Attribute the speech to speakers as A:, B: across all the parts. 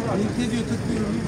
A: Ne diyor tıklıyorum.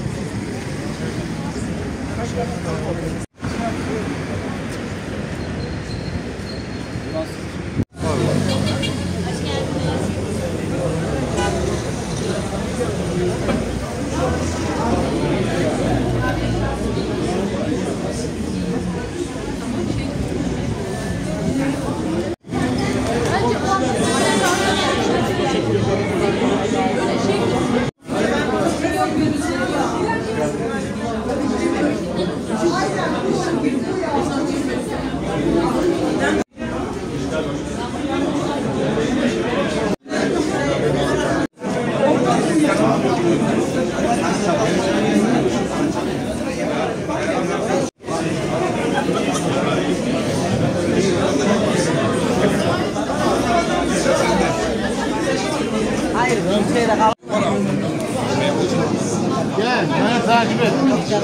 B: Gel, bana takip et.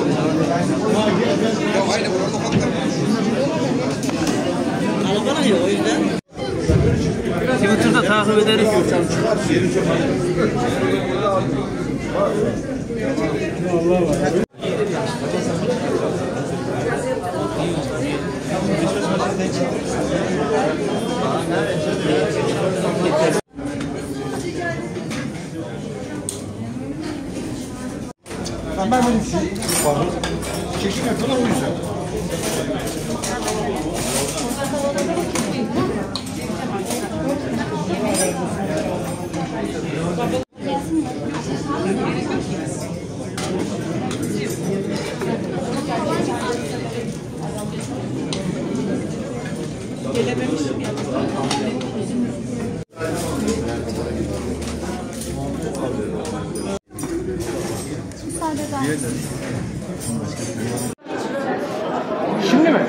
C: Arabana yok o yüzden.
A: Twitter'da takip ederiz. Allah var. Ben böyle bir şey çekim yapıyorlar o yüzden.
D: Gelememişim ya.
A: Şimdi mi?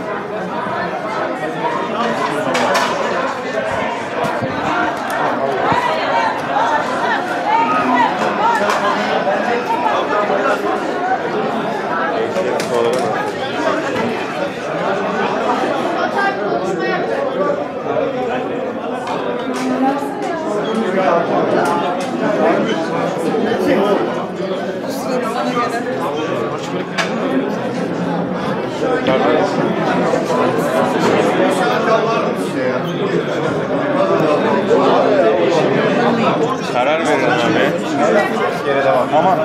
E: Karar verin abi. Aman.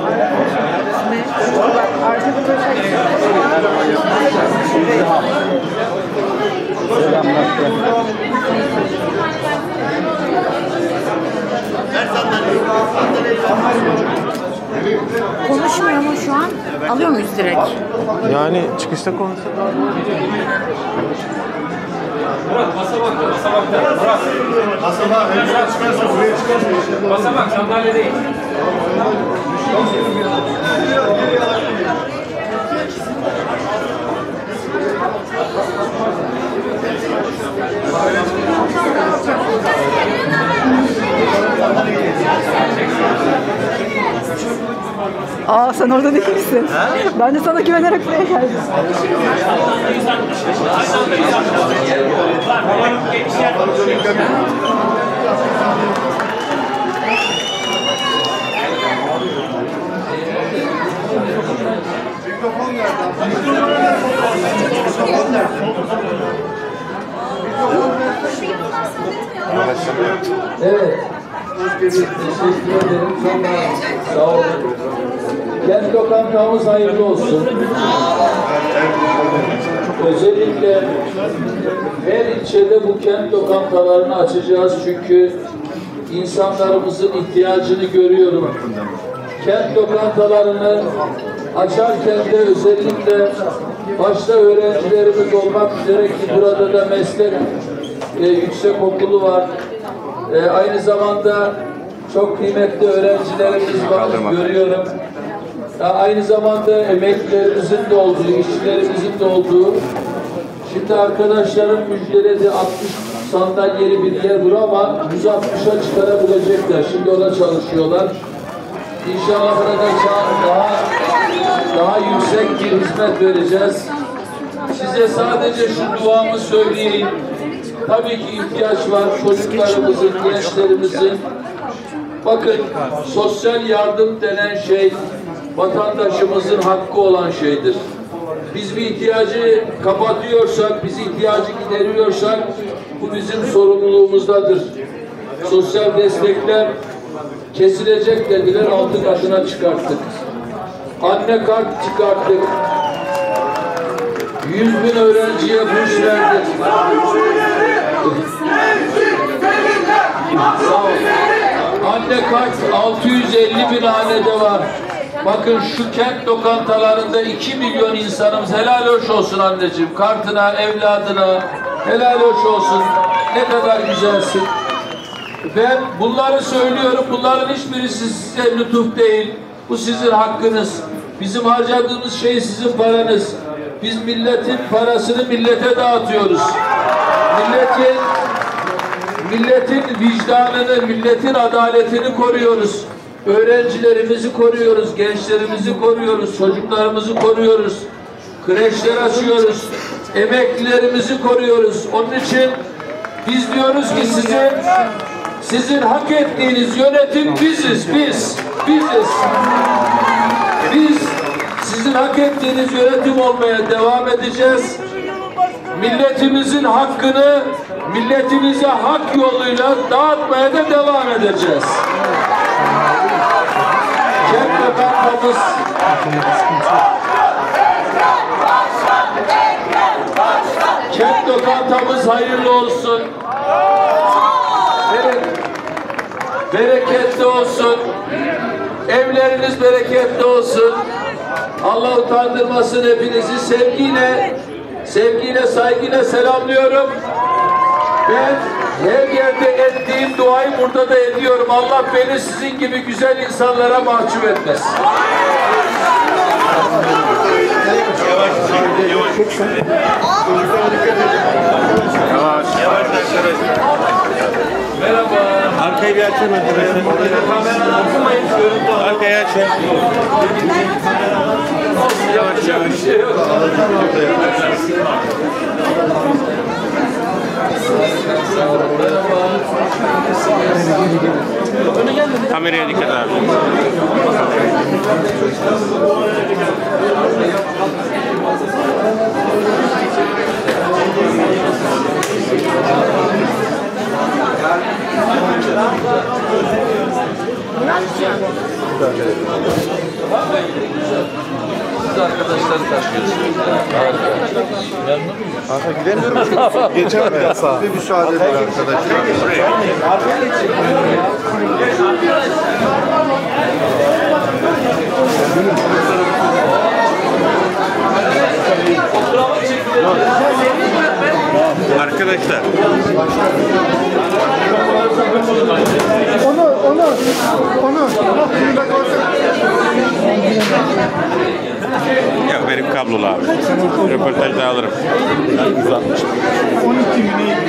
D: Konuşmuyor mu şu an? Alıyor muyuz direkt?
E: Yani çıkışta konuşsak.
F: Murat basamak da basamak da. Murat.
B: Basamak çıkarsa buraya çıkarsa.
F: Basamak sandalye değil.
D: Aa sen orada değil misin? Ben de sana güvenerek buraya geldim.
B: Mikrofon nerede?
G: Evet. Teşekkür ederim. Çok sağ olun. Kent lokantamız hayırlı olsun. Özellikle her ilçede bu kent lokantalarını açacağız çünkü insanlarımızın ihtiyacını görüyorum. Kent lokantalarını açarken de özellikle başta öğrencilerimiz olmak üzere ki burada da meslek yüksekokulu var. Aynı zamanda çok kıymetli öğrencilerimiz var, görüyorum. Aynı zamanda emeklilerimizin de olduğu, işçilerimizin de olduğu. Şimdi arkadaşlarım müjdeledi 60 sandalyeli bir yer bura ama 160'a çıkarabilecekler. Şimdi ona çalışıyorlar. İnşallah burada daha yüksek bir hizmet vereceğiz. Size sadece şu duamı söyleyeyim. Tabii ki ihtiyaç var çocuklarımızın, gençlerimizin. Bakın, sosyal yardım denen şey vatandaşımızın hakkı olan şeydir. Biz bir ihtiyacı kapatıyorsak, biz ihtiyacı gideriyorsak bu bizim sorumluluğumuzdadır. Sosyal destekler kesilecek dediler, 6 katına çıkarttık. Anne kart çıkarttık. 100.000 öğrenciye burs verdik. Sağ olun. Anne kart 650.000 hanede var. Bakın şu kent lokantalarında 2 milyon insanımız, helal hoş olsun anneciğim. Kartına, evladına helal hoş olsun. Ne kadar güzelsin. Ben bunları söylüyorum. Bunların hiçbirisi size lütuf değil. Bu sizin hakkınız. Bizim harcadığımız şey sizin paranız. Biz milletin parasını millete dağıtıyoruz. Milletin vicdanını, milletin adaletini koruyoruz. Öğrencilerimizi koruyoruz, gençlerimizi koruyoruz, çocuklarımızı koruyoruz. Kreşler açıyoruz, emeklilerimizi koruyoruz. Onun için biz diyoruz ki sizin hak ettiğiniz yönetim biziz, biz. Biz sizin hak ettiğiniz yönetim olmaya devam edeceğiz. Milletimizin hakkını milletimize hak yoluyla dağıtmaya da devam edeceğiz. Kent lokantamız hayırlı olsun. Bereketli olsun. Evleriniz bereketli olsun. Allah utandırmasın hepinizi. Sevgiyle, saygıyla selamlıyorum. Ben her yerde ettiğim duayı burada da ediyorum. Allah beni sizin gibi güzel insanlara mahcup etmesin.
E: Yavaş
G: Merhaba.
E: Arkayı bir açın arkadaşlar. Arkayı açın. Yavaş.
G: Bir şey yok.
E: Kameraya dikkat abi.
G: Siz arkadaşları taşıyorsunuz. Memnun muyum?
B: Kanka gidemiyorum. Geçemem ya. Bir müsaade edin arkadaşlar.
E: Arkadaşlar.
B: Onu.
E: Yok benim kablolu abi. Röportajda alırım.
A: 12 mi neydi?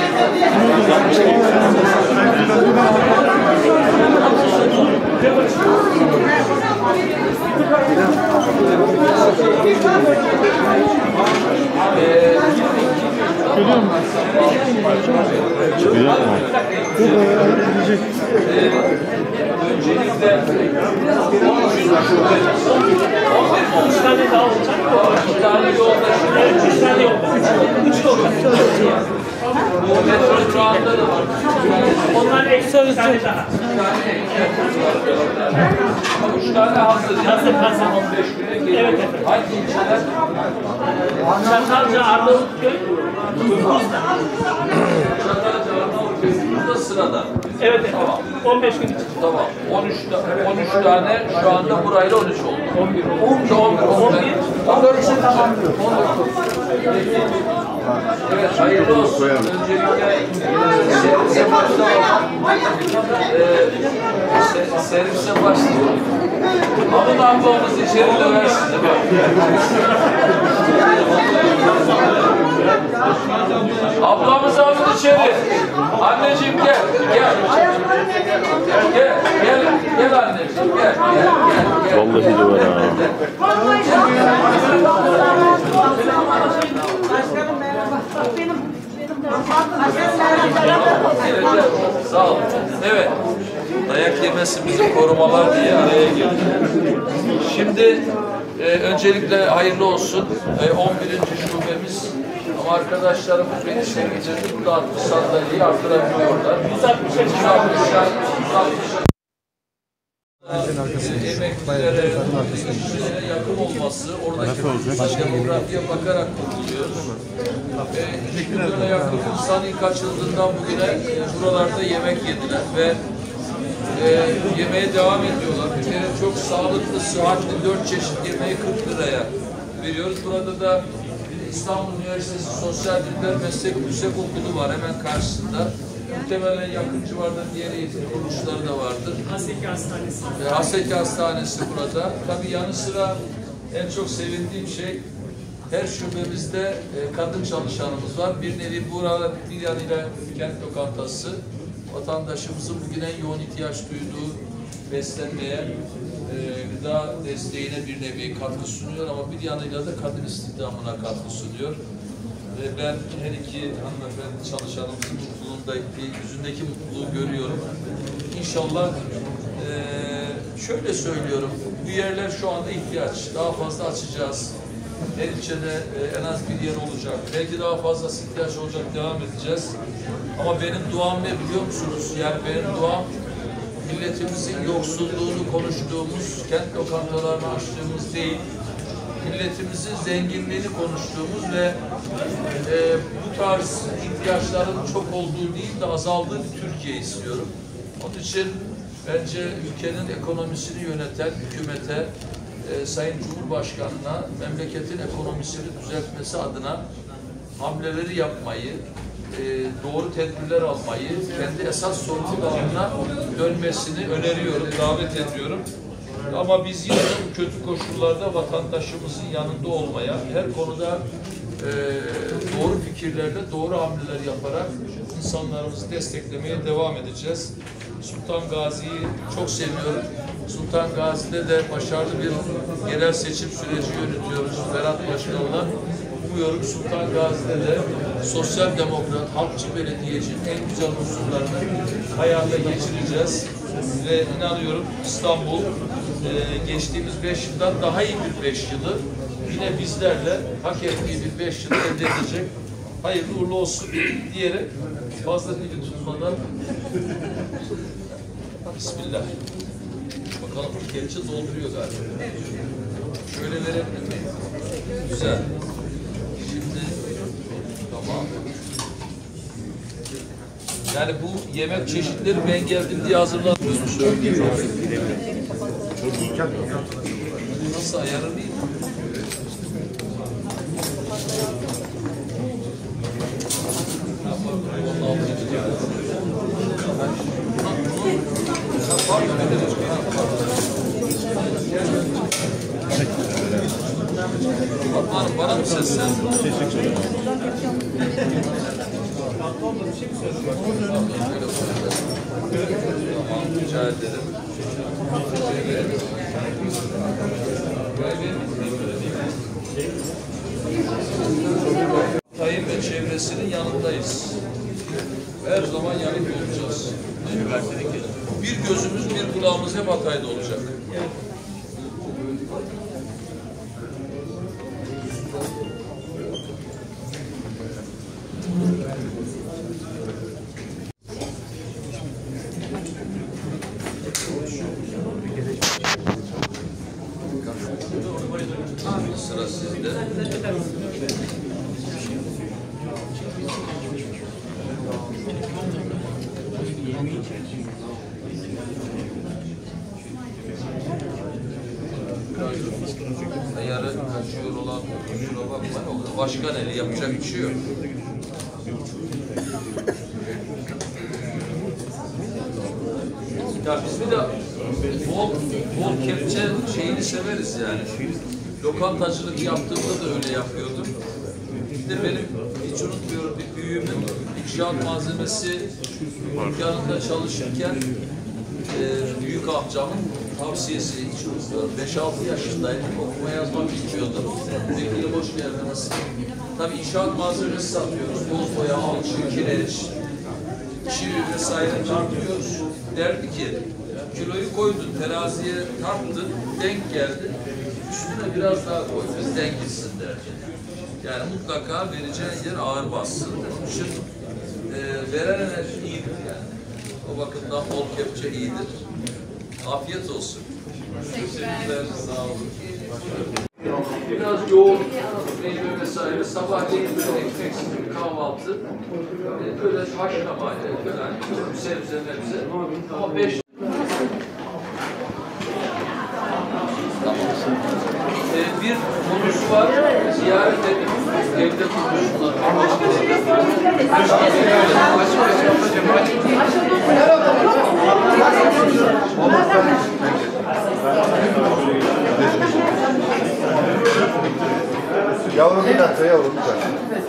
A: Görüyor musun?
E: Görüyor musun?
G: Öncelikle 3 tane daha olacak. 2 tane yoldaşım. 3 tane yoldaşım. 3 yoldaşım. Bu metro durağında da var. Onlar ekstra 3 tane daha. 3 tane hazır. Hazır. 15 güne geliyor. Evet. Hangi ilçeler? Çatalca, Arnavutköy, Tuzla. Çatalca, Arnavutköy, Tuzla sırada. Evet. Tamam. 15 gün için. Tamam. 13 tane şu anda burayla 13 oldu. 11 oldu. 14 ise tamamlıyor. Evet, hayırlı olsun. Öncelikle servise başlayalım. Alın ablamız içeri döversin değil mi? Ablamızı alın içeri. Anneciğim gel. Gel anneciğim gel.
E: Vallahi de var ha.
H: Başkanım merhaba. Benim
G: Sağ ol. Evet. dayak yemesin bizi korumalar diye araya girdim. Şimdi öncelikle hayırlı olsun. 11. şubemiz. Ama arkadaşlarımız beni işe getirdi. Burada 60 sandalyeyi artırabiliyorlar. 160'a emeklilere, işçilere yakın olması, oradaki demografiye bakarak kuruluyoruz. 2 milyona yakın insan ilk açıldığından bugüne buralarda yemek yediler ve yemeğe devam ediyorlar. Bir kere çok sağlıklı, sıhhatli 4 çeşit yemeği 40 liraya veriyoruz. Burada da İstanbul Üniversitesi Sosyal Bilimler Meslek Yüksekokulu var hemen karşısında. Muhtemelen yakın civarda diğer eğitim kuruluşları da vardır.
F: Haseki Hastanesi.
G: Haseki Hastanesi burada. Tabii yanı sıra en çok sevindiğim şey her şubemizde kadın çalışanımız var. Bir nevi burada bir yanıyla kent lokantası vatandaşımızın bugün en yoğun ihtiyaç duyduğu beslenmeye, gıda desteğine bir nevi katkı sunuyor ama bir yanıyla da kadın istihdamına katkı sunuyor. Ben her iki hanımefendi çalışanımızın mutluluğundaki, yüzündeki mutluluğu görüyorum. İnşallah şöyle söylüyorum, bu yerler şu anda ihtiyaç. Daha fazla açacağız. Her ilçede en az bir yer olacak. Belki daha fazlası ihtiyaç olacak, devam edeceğiz. Ama benim duam ne biliyor musunuz? Yani benim duam milletimizin yoksulluğunu konuştuğumuz, kent lokantalarını açtığımız değil, milletimizin zenginliğini konuştuğumuz ve bu tarz ihtiyaçların çok olduğu değil de azaldığı bir Türkiye istiyorum. Onun için bence ülkenin ekonomisini yöneten hükümete, Sayın Cumhurbaşkanı'na memleketin ekonomisini düzeltmesi adına hamleleri yapmayı, doğru tedbirler almayı, kendi esas sorumluluk alanına dönmesini öneriyorum, davet ediyorum. Ama biz yine bu kötü koşullarda vatandaşımızın yanında olmaya, her konuda doğru fikirlerle doğru hamleler yaparak insanlarımızı desteklemeye devam edeceğiz. Sultan Gazi'yi çok seviyorum. Sultan Gazi'de de başarılı bir yerel seçim süreci yönetiyoruz Berat Başkan'la. Umuyorum Sultan Gazi'de de sosyal demokrat, halkçı belediyecinin en güzel unsurlarını hayata geçireceğiz. Ve inanıyorum İstanbul geçtiğimiz 5 yıldan daha iyi bir 5 yılı yine bizlerle hak ettiği bir 5 yılı elde edecek. Hayırlı uğurlu olsun diyerek fazla dili tutmadan Bismillah. Bakalım bu kelçe dolduruyor galiba. Şöyle verebilir miyim? Güzel. Şimdi tamam. Yani bu yemek çeşitleri ben geldim diye hazırlanmıyorum söyleyeyim. Nasıl ayarı değil? Hanım bana mı seslen? Tamam, rica ederim. Tayyip ve çevresinin yanındayız. Her zaman yanık olacağız. Bir gözümüz, bir kulağımız hep Hatay'da olacak. Sıra sizde. Ayarı kaçıyor olan kusura bakmayın. Başkan eli yapacak bir şey yok. Ya biz bir de bol kepçe şeyini severiz yani. Lokantacılık yaptığımda da öyle yapıyordum. Bir de benim hiç unutmuyorum bir büyüğümün inşaat malzemesi dükkanında çalışırken büyük amcamın tavsiyesi hiç unutmuyorum. 5-6 yaşındaydım. Okuma yazmak bilmiyordum. Bekir'e hoş geldiniz. Tabii inşaat malzemesi satıyoruz. Boz boya, alçı, kireç, çivi vesaire tartıyoruz. Derdi ki kiloyu koydun, teraziye tarttın, denk geldi. Üstüne biraz daha koy, biz denk gitsin derdi. Yani mutlaka vereceğin yer ağır bassın. Onun için veren enerji iyidir yani. O bakımdan bol kepçe iyidir. Afiyet olsun. Teşekkürler, sağ olun. Biraz yoğun meyve vesaire, sabahleyin böyle ekmeksiz bir kahvaltı, böyle haşlama, falan, sebze mebze, ama 5 bir konusu var, ziyaret edin, evde konuşsunlar.
B: Yavrum bir dakika, yavrum bir dakika.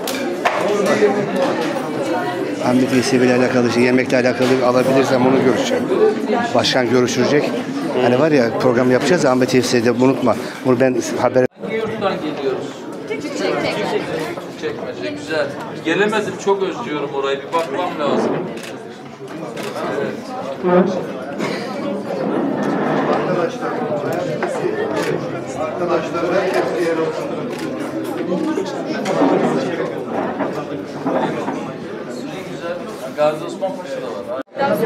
H: Ahmet Veysel ile alakalı, yemekle alakalı alabilirsem onu görüşeceğim. Başkan görüşecek. Hani var ya program yapacağız ya Ahmet Veysel'de unutma. Bunu ben haber...
G: Hangi yurttan geliyoruz? Çekmece, güzel. Gelemedim, çok özlüyorum orayı, bir bakmam lazım. Evet.
B: Arkadaşlar herkes bir yere otursun.
G: Güzel. Gazi Osman Paşa'da var.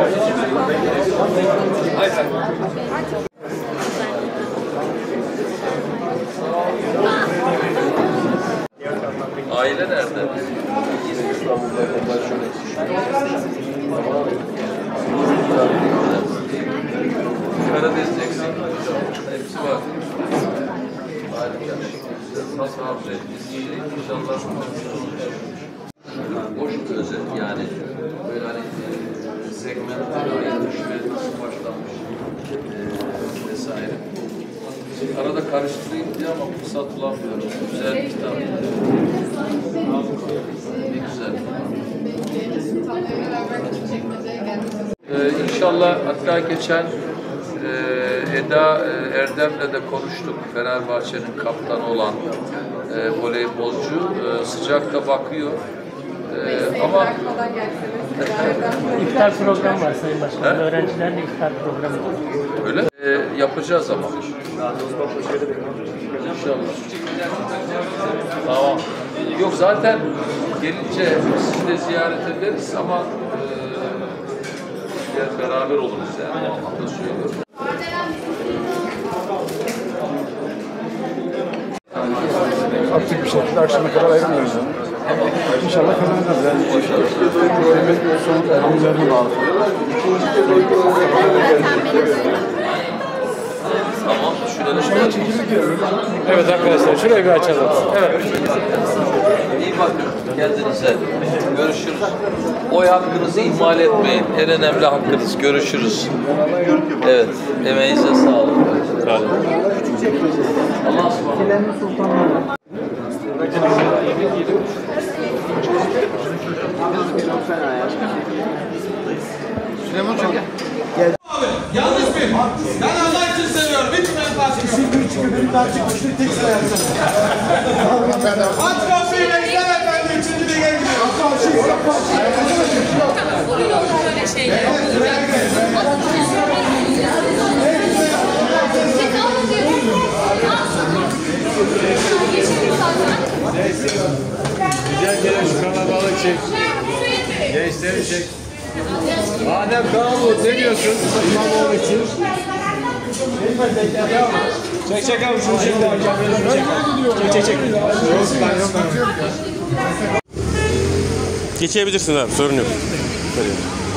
G: Aile nerede? Karadeniz eksik. Hepsi var. Harika. Nasıl harcayız? İnşallah boş bir özet yani. Böyle hani segmentleri ayrılmış, nasıl başlanmış vesaire. Arada karıştırayım diye ama fırsat bulamıyorum. Güzel bir kitap. Ne güzel. İnşallah hatta geçen Eda Erdem'le de konuştuk. Fenerbahçe'nin kaptanı olan voleybolcu. Sıcakta bakıyor. Ama
I: İftar programı var Sayın Başkanım. Öğrencilerle iftar programı var.
G: öyle yapacağız ama. İnşallah. Tamam. Yok zaten gelince sizi de ziyaret ederiz ama beraber oluruz yani. O anlamda söylüyorum.
A: Aktif bir şekilde akşama kadar ayrılmıyoruz. İnşallah kazanacağız. Yani son ergenlerine bağlı.
G: Tamam, düşünelim.
F: Evet arkadaşlar şurayı bir açalım. Evet.
G: İyi bakın kendinize. Görüşürüz. Oy hakkınızı ihmal etmeyin. En önemli hakkınız. Görüşürüz. Evet. Emeğinize sağlık.
E: Sağ olun.
G: Allah'a ısmarladık.
B: Süleyman çok gel.
J: Yanlış mı? Ben Allah için seviyorum. Hiç menfaat yok.
A: Çünkü benim daha çıkmıştı tek sıra yaptım.
J: Aç kapıyı ve güzel efendi. Üçüncü lige gidiyor.
K: Oluyor böyle şeyler.
A: Gel şu kalabalık çek. Gençleri çek. Adem Kağalı ne diyorsun İmamoğlu için? Çek abi şunu çek. Çek.
E: Geçebilirsiniz abi, sorun yok.